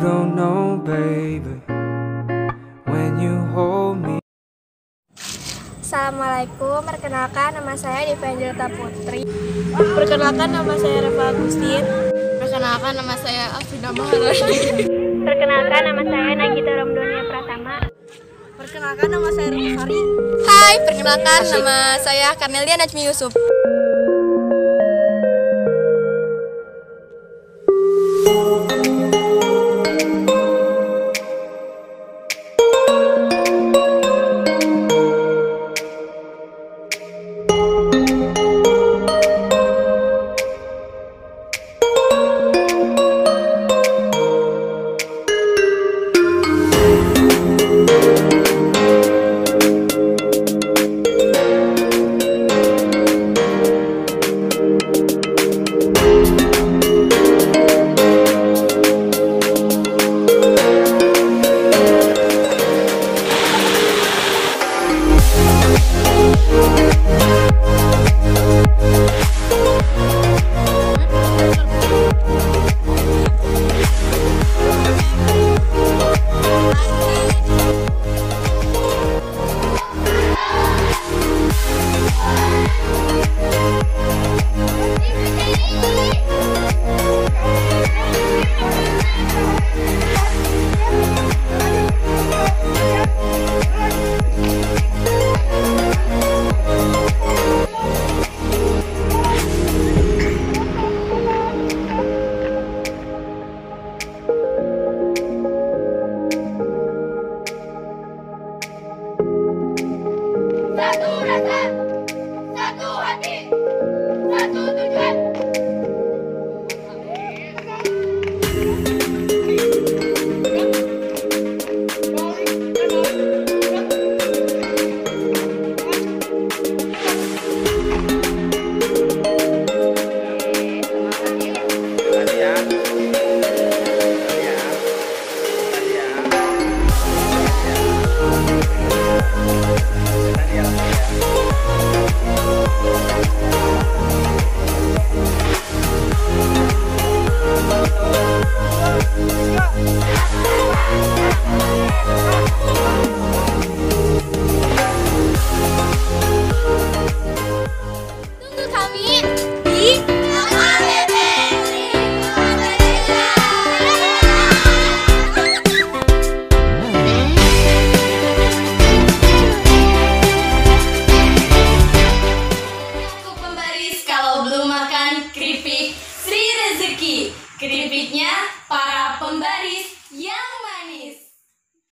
don't know, baby, when you hold me. Assalamualaikum, perkenalkan nama saya Dipanjelta Putri. Perkenalkan nama saya Reva Agustin. Perkenalkan nama saya Afida Maharani. Perkenalkan nama saya Nagita Ramdonia Pratama. Perkenalkan nama saya Reva Fari. Hai, perkenalkan nama saya Karnelia Najmi Yusuf. Satu rasa, satu hati, satu tujuan. Tunggu kami di LKBB. Untuk pembaris kalau belum makan keripik Sri Rezeki. Keripiknya para pembaris yang